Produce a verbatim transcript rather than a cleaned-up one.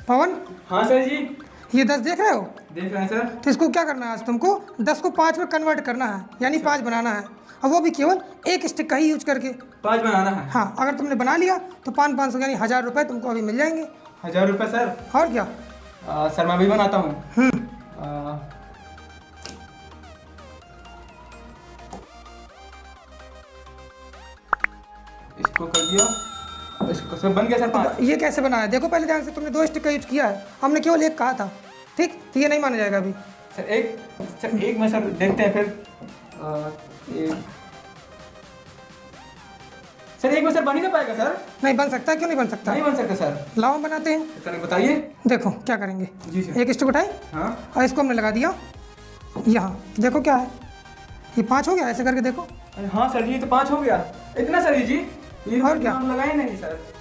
पवन, हाँ सर जी। ये दस देख रहे हो? देख रहे हैं सर। तो इसको क्या करना है आज तुमको, दस को पाँच में कन्वर्ट करना है, यानी पाँच बनाना है, और वो भी केवल एक स्टिक का ही यूज करके। पाँच बनाना है? हाँ, अगर तुमने बना लिया तो पाँच पाँच सौ यानी हज़ार रुपये तुमको अभी मिल जाएंगे। हज़ार रुपये सर? और क्या। आ, सर मैं भी बनाता हूँ। इसको कर दिया, इसको सब बन गया सर पाँच। तो ये कैसे बना है देखो पहले ध्यान से, तुमने दो स्टिक का यूज किया है, हमने केवल एक कहा था, ठीक, तो ये नहीं माना जाएगा अभी। सर एक सर एक में सर देखते हैं फिर। आ, एक सर एक में सर बन ही ना पाएगा सर? नहीं बन सकता, क्यों नहीं बन सकता? नहीं बन सकता सर। लाओ हम बनाते हैं। सर बताइए। देखो क्या करेंगे। जी सर। एक स्टिक उठाए, हाँ, और इसको हमने लगा दिया यहाँ, देखो क्या है, ये पाँच हो गया, ऐसे करके देखो। अरे हाँ सर जी, ये तो पाँच हो गया। इतना सर जी? ये और क्या? लगाए नहीं सर।